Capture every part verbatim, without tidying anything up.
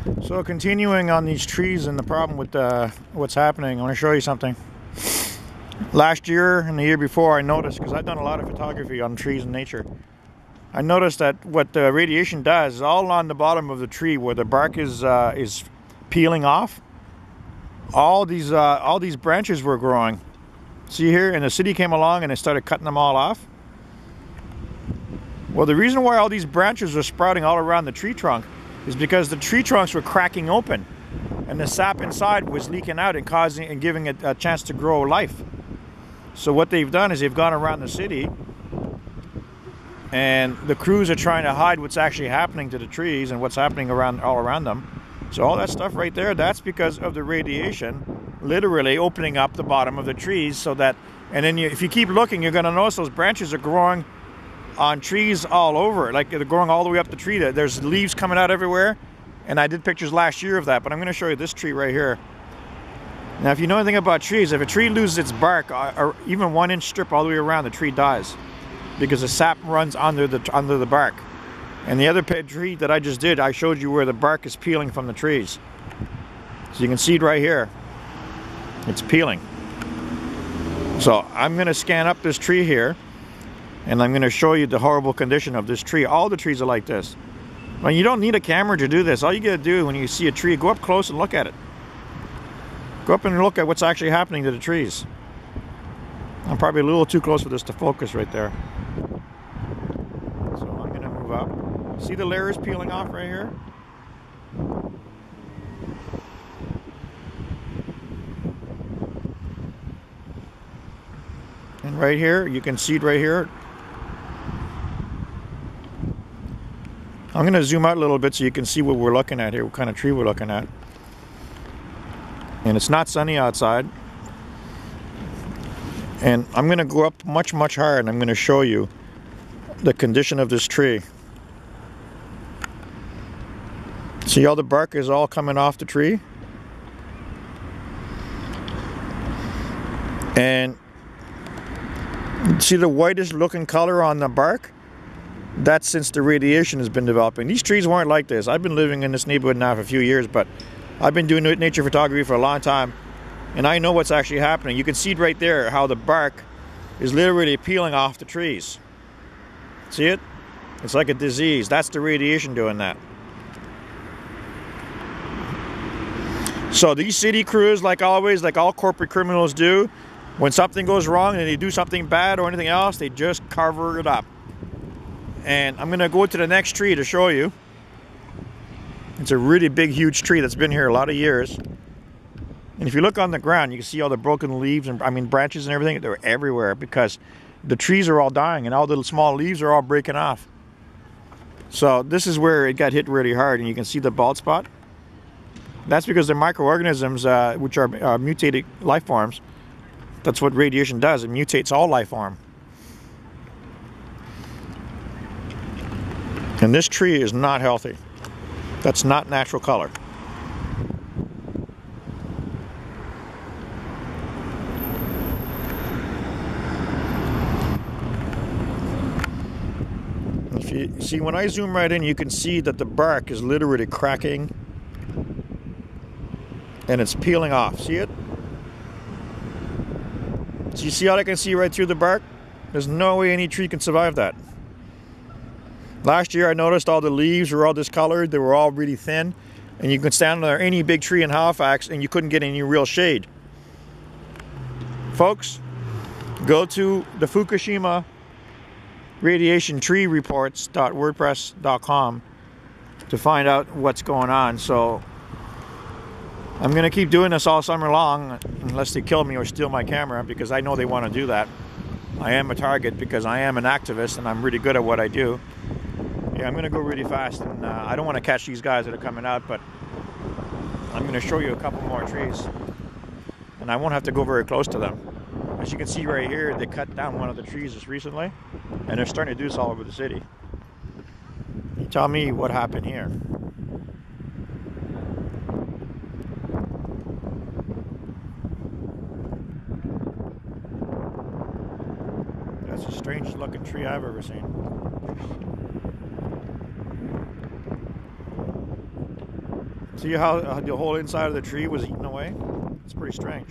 So continuing on these trees and the problem with uh, what's happening, I want to show you something. Last year and the year before, I noticed, because I've done a lot of photography on trees and nature, I noticed that what the radiation does is all on the bottom of the tree where the bark is uh, is peeling off. All these uh, all these branches were growing. See here, and the city came along and they started cutting them all off. Well, the reason why all these branches were sprouting all around the tree trunk is because the tree trunks were cracking open, and the sap inside was leaking out and causing and giving it a chance to grow life. So what they've done is they've gone around the city, and the crews are trying to hide what's actually happening to the trees and what's happening around all around them. So all that stuff right there, that's because of the radiation literally opening up the bottom of the trees, so that, and then you, if you keep looking, you're going to notice those branches are growing on trees all over, like they're growing all the way up the tree. There's leaves coming out everywhere, and I did pictures last year of that, but I'm going to show you this tree right here. Now, if you know anything about trees, if a tree loses its bark, or even one inch strip all the way around, the tree dies, because the sap runs under the under the bark. And the other tree that I just did, I showed you where the bark is peeling from the trees. So you can see it right here. It's peeling. So I'm going to scan up this tree here, and I'm going to show you the horrible condition of this tree. All the trees are like this. Well, you don't need a camera to do this. All you got to do when you see a tree, go up close and look at it. Go up and look at what's actually happening to the trees. I'm probably a little too close for this to focus right there. So I'm going to move up. See the layers peeling off right here? And right here, you can see it right here. I'm going to zoom out a little bit so you can see what we're looking at here, what kind of tree we're looking at. And it's not sunny outside. And I'm going to go up much, much higher, and I'm going to show you the condition of this tree. See how the bark is all coming off the tree? And see the whitish looking color on the bark? That's since the radiation has been developing. These trees weren't like this. I've been living in this neighborhood now for a few years, but I've been doing nature photography for a long time, and I know what's actually happening. You can see it right there, how the bark is literally peeling off the trees. See it? It's like a disease. That's the radiation doing that. So these city crews, like always, like all corporate criminals do, when something goes wrong and they do something bad or anything else, they just cover it up. And I'm going to go to the next tree to show you. It's a really big, huge tree that's been here a lot of years. And if you look on the ground, you can see all the broken leaves and, I mean, branches and everything. They're everywhere because the trees are all dying and all the small leaves are all breaking off. So this is where it got hit really hard, and you can see the bald spot. That's because they're microorganisms, uh, which are uh, mutated life forms. That's what radiation does. It mutates all life form. And this tree is not healthy. That's not natural color. If you see, when I zoom right in, you can see that the bark is literally cracking and it's peeling off. See it? So you see how I can see right through the bark? There's no way any tree can survive that. Last year I noticed all the leaves were all discolored. They were all really thin. And you could stand under any big tree in Halifax and you couldn't get any real shade. Folks, go to the Fukushima radiation tree reports dot wordpress dot com to find out what's going on. So I'm going to keep doing this all summer long unless they kill me or steal my camera, because I know they want to do that. I am a target because I am an activist and I'm really good at what I do. Yeah, I'm going to go really fast, and uh, I don't want to catch these guys that are coming out, but I'm going to show you a couple more trees, and I won't have to go very close to them. As you can see right here, they cut down one of the trees just recently, and they're starting to do this all over the city. You tell me what happened here. That's the strangest looking tree I've ever seen. See how uh, the whole inside of the tree was eaten away? It's pretty strange.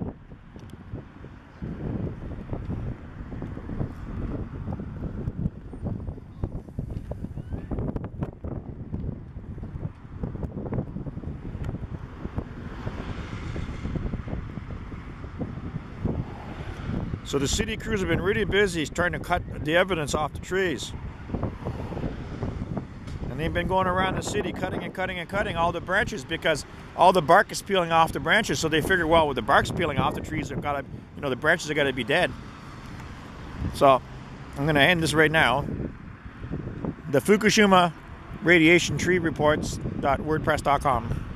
So the city crews have been really busy trying to cut the evidence off the trees. And they've been going around the city cutting and cutting and cutting all the branches because all the bark is peeling off the branches. So they figure, well, with the bark's peeling off, the trees have got to, you know, the branches have got to be dead. So I'm going to end this right now. The Fukushima Radiation Tree Reports dot wordpress dot com.